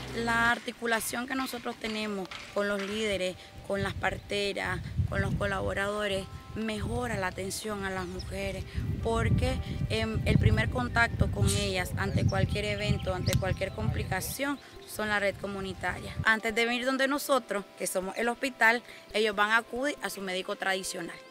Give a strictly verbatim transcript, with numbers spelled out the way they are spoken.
La articulación que nosotros tenemos con los líderes, con las parteras, con los colaboradores, mejora la atención a las mujeres, porque eh, el primer contacto con ellas ante cualquier evento, ante cualquier complicación, son la red comunitaria. Antes de venir donde nosotros, que somos el hospital, ellos van a acudir a su médico tradicional.